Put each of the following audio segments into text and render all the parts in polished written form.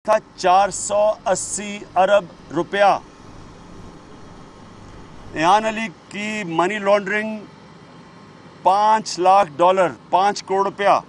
था 480 अरब रुपया। इयान अली की मनी लॉन्ड्रिंग $5 लाख, 5 करोड़ रुपया।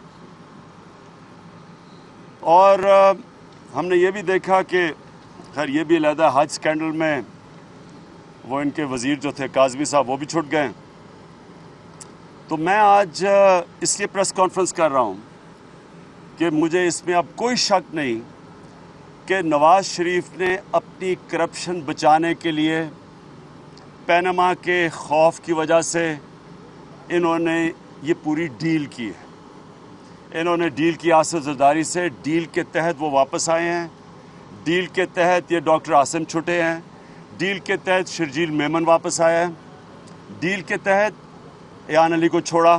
और हमने ये भी देखा कि खैर ये भी अलहदा हज स्कैंडल में वो इनके वज़ीर जो थे काज़मी साहब वो भी छूट गए। तो मैं आज इसलिए प्रेस कॉन्फ्रेंस कर रहा हूँ कि मुझे इसमें अब कोई शक नहीं कि नवाज़ शरीफ ने अपनी करप्शन बचाने के लिए पैनामा के खौफ की वजह से इन्होंने ये पूरी डील की है। इन्होंने डील की आसिफ जरदारी से। डील के तहत वो वापस आए हैं। डील के तहत ये डॉक्टर आसिम छुटे हैं। डील के तहत शर्जील मेमन वापस आया है। डील के तहत इयान अली को छोड़ा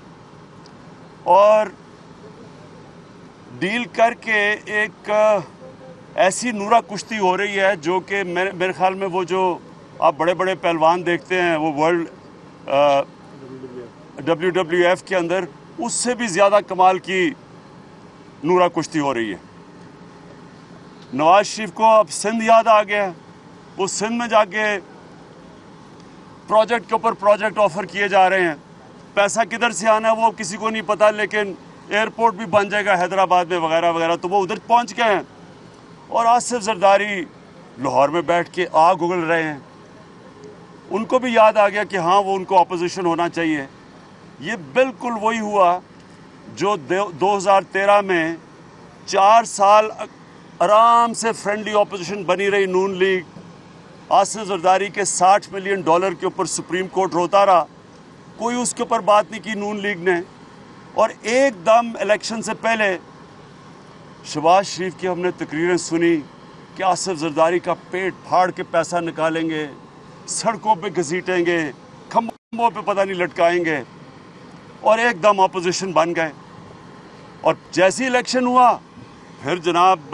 और डील करके एक ऐसी नूरा कुश्ती हो रही है जो कि मेरे ख्याल में वो जो आप बड़े बड़े पहलवान देखते हैं वो वर्ल्ड WWF के अंदर, उससे भी ज़्यादा कमाल की नूरा कुश्ती हो रही है। नवाज शरीफ को अब सिंध याद आ गया। वो सिंध में जाके प्रोजेक्ट के ऊपर प्रोजेक्ट ऑफर किए जा रहे हैं। पैसा किधर से आना है वो किसी को नहीं पता, लेकिन एयरपोर्ट भी बन जाएगा हैदराबाद में वगैरह वगैरह, तो वो उधर पहुंच गए हैं। और आसिफ जरदारी लाहौर में बैठ के आग उगल रहे हैं। उनको भी याद आ गया कि हाँ वो उनको अपोजिशन होना चाहिए। ये बिल्कुल वही हुआ जो 2013 में 4 साल आराम से फ्रेंडली अपोजिशन बनी रही नून लीग। आसिफ जरदारी के $60 मिलियन के ऊपर सुप्रीम कोर्ट रोता रहा, कोई उसके ऊपर बात नहीं की नून लीग ने। और एकदम इलेक्शन से पहले शहबाज शरीफ की हमने तकरीरें सुनी कि आसिफ जरदारी का पेट फाड़ के पैसा निकालेंगे, सड़कों पे घसीटेंगे, खंभों पे पता नहीं लटकाएंगे, और एकदम अपोजिशन बन गए। और जैसे इलेक्शन हुआ फिर जनाब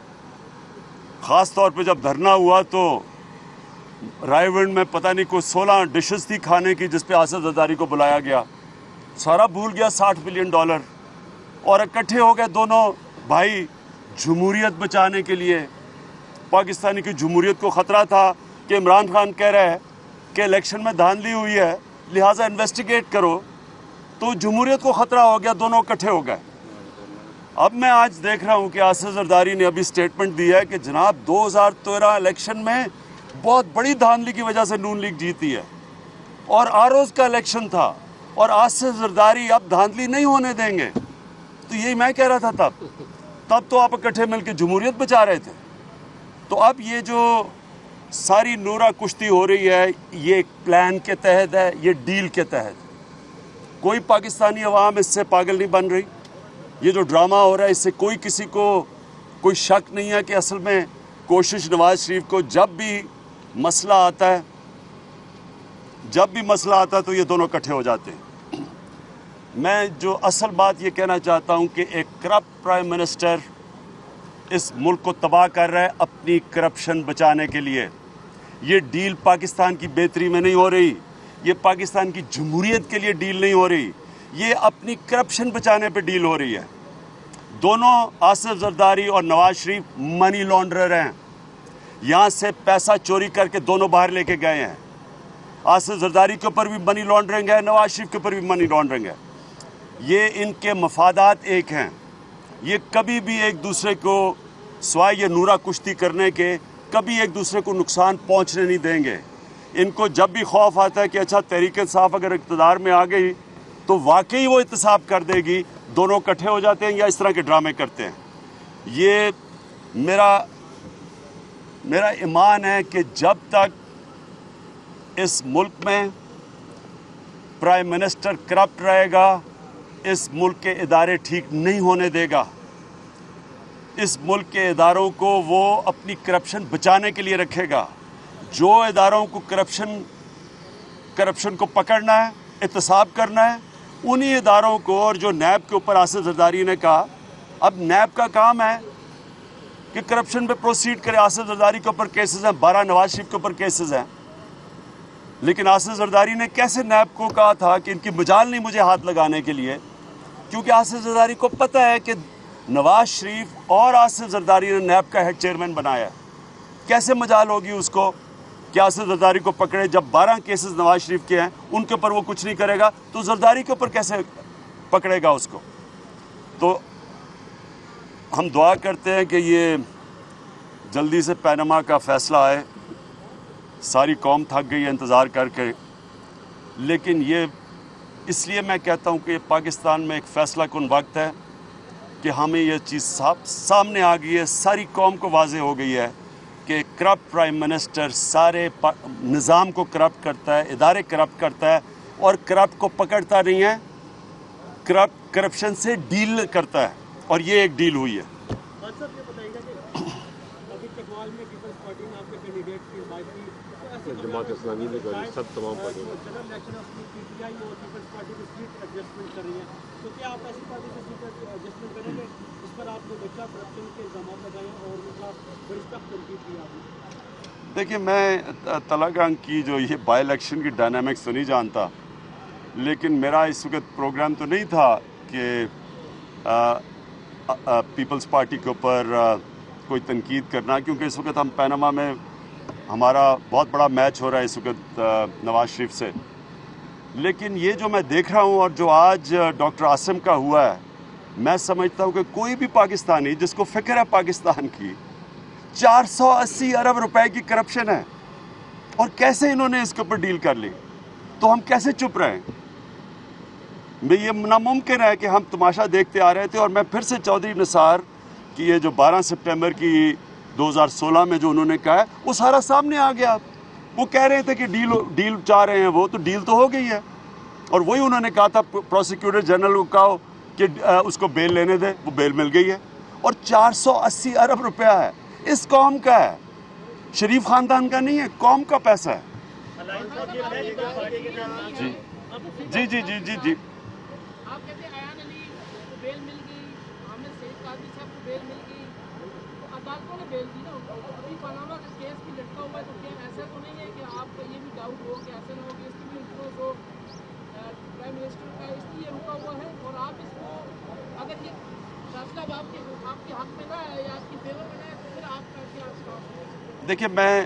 ख़ास तौर पे जब धरना हुआ तो रायविंड में पता नहीं कोई 16 डिशेस थी खाने की जिस पे आसिफ जरदारी को बुलाया गया। सारा भूल गया $60 मिलियन और इकट्ठे हो गए दोनों भाई जमहूरियत बचाने के लिए। पाकिस्तानी की जमहूरियत को ख़तरा था कि इमरान खान कह रहा है कि इलेक्शन में धांधली हुई है लिहाजा इन्वेस्टिगेट करो, तो जमहूरियत को ख़तरा हो गया, दोनों इकट्ठे हो गए। अब मैं आज देख रहा हूँ कि आसिफ जरदारी ने अभी स्टेटमेंट दी है कि जनाब 2013 इलेक्शन में बहुत बड़ी धांधली की वजह से नून लीग जीती है और आरोज़ का इलेक्शन था और आसिफ जरदारी अब धांधली नहीं होने देंगे। तो यही मैं कह रहा था तब तो आप इकट्ठे मिलकर जमहूरियत बचा रहे थे। तो अब ये जो सारी नूरा कुश्ती हो रही है ये एक प्लान के तहत है, ये डील के तहत। कोई पाकिस्तानी अवाम इससे पागल नहीं बन रही। ये जो ड्रामा हो रहा है इससे कोई किसी को कोई शक नहीं है कि असल में कोशिश नवाज शरीफ को जब भी मसला आता है तो ये दोनों इकट्ठे हो जाते हैं। मैं जो असल बात ये कहना चाहता हूँ कि एक करप्ट प्राइम मिनिस्टर इस मुल्क को तबाह कर रहा है अपनी करप्शन बचाने के लिए। ये डील पाकिस्तान की बेहतरी में नहीं हो रही, ये पाकिस्तान की जमहूरियत के लिए डील नहीं हो रही, ये अपनी करप्शन बचाने पे डील हो रही है। दोनों आसिफ जरदारी और नवाज शरीफ मनी लॉन्ड्रर हैं। यहाँ से पैसा चोरी करके दोनों बाहर लेके गए हैं। आसिफ जरदारी के ऊपर भी मनी लॉन्ड्रिंग है, नवाज शरीफ के ऊपर भी मनी लॉन्ड्रिंग है। ये इनके मफादात एक हैं। ये कभी भी एक दूसरे को सिवाय ये नूरा कुश्ती करने के कभी एक दूसरे को नुकसान पहुँचने नहीं देंगे। इनको जब भी खौफ आता है कि अच्छा तहरीक-ए-इंसाफ अगर इक़्तिदार में आ गई तो वाकई वो एहतसाब कर देगी, दोनों इकट्ठे हो जाते हैं या इस तरह के ड्रामे करते हैं। ये मेरा ईमान है कि जब तक इस मुल्क में प्राइम मिनिस्टर करप्ट रहेगा इस मुल्क के इदारे ठीक नहीं होने देगा। इस मुल्क के इदारों को वो अपनी करप्शन बचाने के लिए रखेगा। जो इदारों को करप्शन को पकड़ना है, एहतसाब करना है, उन्हीं इदारों को। और जो नैब के ऊपर आसिफ जरदारी ने कहा, अब नैब का काम है कि करप्शन पे प्रोसीड करे। आसिफ जरदारी के ऊपर केसेस हैं, 12 नवाज शरीफ के ऊपर केसेस हैं, लेकिन आसिफ जरदारी ने कैसे नैब को कहा था कि इनकी मजाल नहीं मुझे हाथ लगाने के लिए, क्योंकि आसिफ जरदारी को पता है कि नवाज शरीफ और आसिफ जरदारी ने नैब का हेड चेयरमैन बनाया। कैसे मजाल होगी उसको कि आसिफ जरदारी को पकड़े जब 12 केसेस नवाज शरीफ के हैं, उनके ऊपर वो कुछ नहीं करेगा तो जरदारी के ऊपर कैसे पकड़ेगा उसको। तो हम दुआ करते हैं कि ये जल्दी से पैनामा का फैसला आए। सारी कौम थक गई है इंतज़ार करके, लेकिन ये इसलिए मैं कहता हूँ कि पाकिस्तान में एक फ़ैसला कुन वक्त है कि हमें ये चीज़ सामने आ गई है, सारी कौम को वाज़े हो गई है कि करप्ट प्राइम मिनिस्टर सारे निज़ाम को करप्ट करता है, इदारे करप्ट करता है और करप्ट को पकड़ता नहीं है, करप्शन से डील करता है, और ये एक डील हुई है। जमात इस्लामी ने सब तमाम देखिए, मैं तलागंग की जो ये बाई इलेक्शन की डायनामिक्स तो नहीं जानता, लेकिन मेरा इस वक्त प्रोग्राम तो नहीं था कि पीपल्स पार्टी के ऊपर कोई तनकीद करना, क्योंकि इस वक्त हम पैनामा में हमारा बहुत बड़ा मैच हो रहा है इस वक्त नवाज शरीफ से। लेकिन ये जो मैं देख रहा हूँ और जो आज डॉक्टर आसिम का हुआ है, मैं समझता हूँ कि कोई भी पाकिस्तानी जिसको फ़िक्र है पाकिस्तान की, 480 अरब रुपए की करप्शन है और कैसे इन्होंने इसके ऊपर डील कर ली, तो हम कैसे चुप रहें। ये नामुमकिन है कि हम तमाशा देखते आ रहे थे। और मैं फिर से चौधरी निसार की ये जो 12 सितंबर की 2016 में जो उन्होंने कहा है, वो सारा सामने आ गया। वो कह रहे थे कि डील चाह रहे हैं, वो तो डील तो हो गई है। और वही उन्होंने कहा था, प्रोसिक्यूटर जनरल को कहा कि उसको बेल लेने दे, वो बेल मिल गई है। और 480 अरब रुपया है, इस कौम का है, शरीफ खानदान का नहीं है, कौम का पैसा है। जी जी जी जी जी देखिए, मैं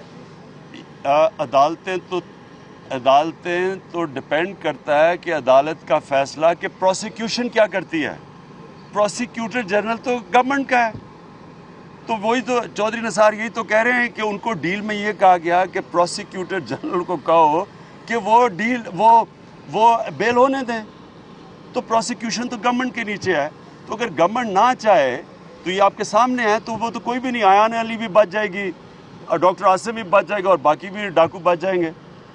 अदालतें तो डिपेंड करता है कि अदालत का फैसला कि प्रोसिक्यूशन क्या करती है। प्रोसिक्यूटर जनरल तो गवर्नमेंट का है, तो वही तो चौधरी निसार यही तो कह रहे हैं कि उनको डील में ये कहा गया कि प्रोसिक्यूटर जनरल को कहो कि वो बेल होने दें। तो प्रोसिक्यूशन तो गवर्नमेंट के नीचे है, तो अगर गवर्नमेंट ना चाहे तो ये आपके सामने है, तो वो तो कोई भी नहीं, आयान अली भी बच जाएगी और डॉक्टर आसिम भी बच जाएगा और बाकी भी डाकू बच जाएंगे।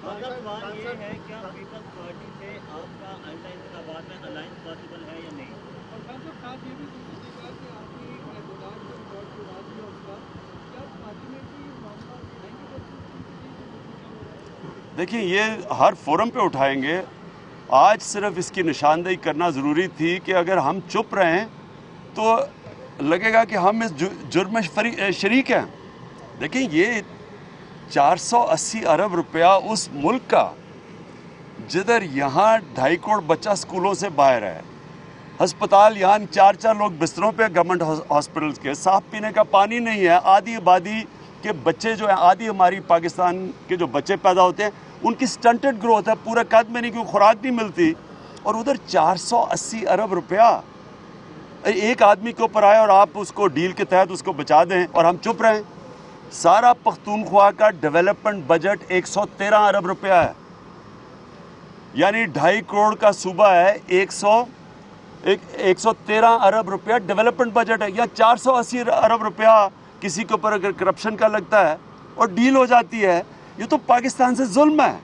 देखिए, ये हर फोरम पे उठाएंगे। आज सिर्फ इसकी निशानदेही करना ज़रूरी थी कि अगर हम चुप रहें तो लगेगा कि हम इस जुर्म में शरीक हैं। देखिए, ये 480 अरब रुपया उस मुल्क का जिधर यहाँ 2.5 करोड़ बच्चा स्कूलों से बाहर है, अस्पताल यहाँ 4-4 लोग बिस्तरों पे, गवर्नमेंट हॉस्पिटल्स के, साफ पीने का पानी नहीं है, आधी आबादी के बच्चे जो हैं, आधी हमारी पाकिस्तान के जो बच्चे पैदा होते हैं उनकी स्टंटेड ग्रोथ है, पूरा कद में नहीं, क्योंकि खुराक नहीं मिलती। और उधर 480 अरब रुपया एक आदमी के ऊपर आए और आप उसको डील के तहत उसको बचा दें और हम चुप रहें। सारा पख्तूनख्वा का डेवलपमेंट बजट 113 अरब रुपया है, यानी 2.5 करोड़ का सूबा है, 113 अरब रुपया डेवलपमेंट बजट है। या 480 अरब रुपया किसी के ऊपर अगर करप्शन का लगता है और डील हो जाती है, ये तो पाकिस्तान से जुल्म है।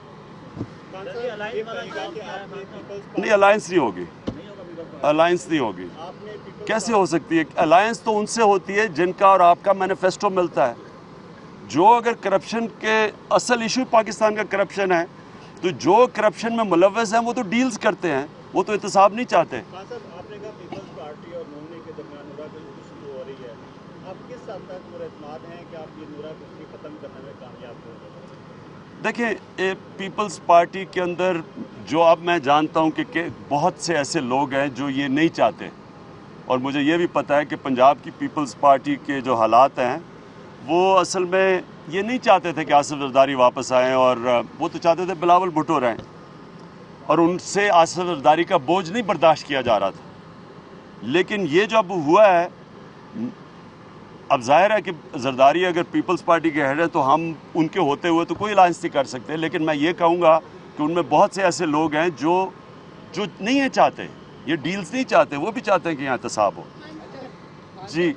नहीं, अलायंस नहीं होगी, अलायंस नहीं होगी। कैसे हो सकती है अलायंस? तो उनसे होती है जिनका और आपका मैनिफेस्टो मिलता है। जो अगर करप्शन के असल इशू पाकिस्तान का करप्शन है, तो जो करप्शन में मुलव्वस हैं वो तो डील्स करते हैं, वो तो एहतसाब नहीं चाहते। आपने कहा पीपल्स पार्टी और नूनी के दरमियान नूराकुफरी हो रही है, आप किस हद तक पुरएतमाद हैं कि आप ये नूराकुफरी ख़त्म करने में कामयाब होंगे? देखिए, पीपल्स पार्टी के अंदर जो अब मैं जानता हूं कि बहुत से ऐसे लोग हैं जो ये नहीं चाहते और मुझे ये भी पता है कि पंजाब की पीपल्स पार्टी के जो हालात हैं वो असल में ये नहीं चाहते थे कि आसिफ जरदारी वापस आएँ, और वो तो चाहते थे बिलावल भुट्टो रहें, और उनसे आसिफ जरदारी का बोझ नहीं बर्दाश्त किया जा रहा था। लेकिन ये जो अब हुआ है, अब जाहिर है कि जरदारी अगर पीपल्स पार्टी के हेड हैं तो हम उनके होते हुए तो कोई अलायंस नहीं कर सकते, लेकिन मैं ये कहूँगा कि उनमें बहुत से ऐसे लोग हैं जो नहीं है चाहते, ये डील्स नहीं चाहते, वो भी चाहते हैं कि यहाँ एहतसाब हो। जी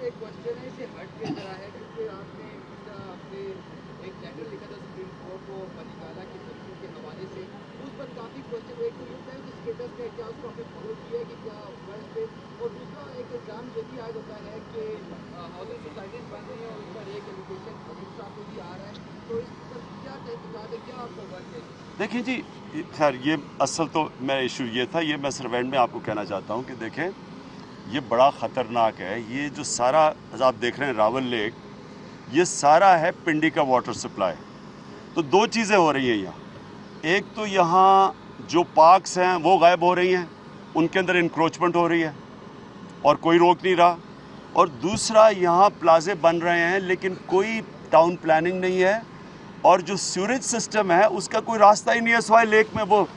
देखिए जी, खैर ये असल तो मेरा इशू ये था, ये मैं सिर्फ एंड में आपको कहना चाहता हूँ कि देखें ये बड़ा ख़तरनाक है। ये जो सारा आप देख रहे हैं रावल लेक, ये सारा है पिंडी का वाटर सप्लाई। तो दो चीज़ें हो रही हैं यहाँ, एक तो यहाँ जो पार्क्स हैं वो गायब हो रही हैं, उनके अंदर इंक्रोचमेंट हो रही है और कोई रोक नहीं रहा, और दूसरा यहाँ प्लाजे बन रहे हैं लेकिन कोई टाउन प्लानिंग नहीं है, और जो सीवरेज सिस्टम है उसका कोई रास्ता ही नहीं है सवाई लेक में वो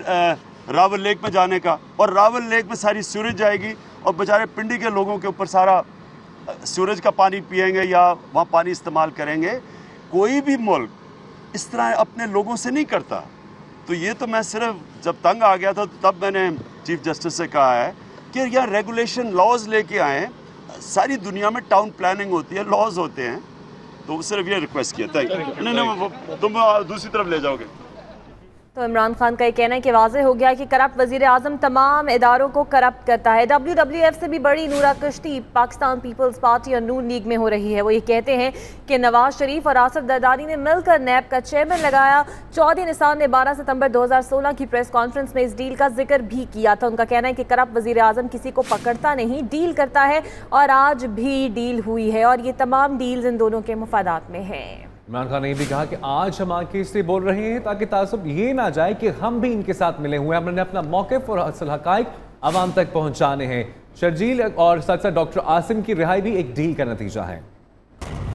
रावल लेक में जाने का, और रावल लेक में सारी सीवरेज जाएगी और बेचारे पिंडी के लोगों के ऊपर सारा सीवरेज का पानी पिएंगे या वहाँ पानी इस्तेमाल करेंगे। कोई भी मुल्क इस तरह अपने लोगों से नहीं करता। तो ये तो मैं सिर्फ जब तंग आ गया था तब मैंने चीफ जस्टिस से कहा है कि यार रेगुलेशन लॉज लेके आएँ। सारी दुनिया में टाउन प्लानिंग होती है, लॉज होते हैं, तो सिर्फ ये रिक्वेस्ट किया। Thank you. नहीं तुम दूसरी तरफ ले जाओगे। तो इमरान खान का ये कहना है कि वाज़ेह हो गया कि करप्ट वज़ीर आज़म तमाम इदारों को करप्ट करता है। WWF से भी बड़ी नूरा कश्ती पाकिस्तान पीपल्स पार्टी और नून लीग में हो रही है। वो ये कहते हैं कि नवाज शरीफ और आसिफ जरदारी ने मिलकर नैब का चेयरमैन लगाया। चौधरी निसार ने 12 सितंबर 2016 की प्रेस कॉन्फ्रेंस में इस डील का जिक्र भी किया था। उनका कहना है कि करप्ट वज़ीर आज़म किसी को पकड़ता नहीं, डील करता है, और आज भी डील हुई है और ये तमाम डील्स इन दोनों के मुफादात में हैं। इमरान खान ने यह भी कहा कि आज हम आके इसलिए बोल रहे हैं ताकि तासुब ये ना जाए कि हम भी इनके साथ मिले हुए हैं। हमने अपना मौक़िफ़ और असल हक़ाइक़ आवाम तक पहुंचाने हैं। शर्जील और साथ साथ डॉक्टर आसिम की रिहाई भी एक डील का नतीजा है।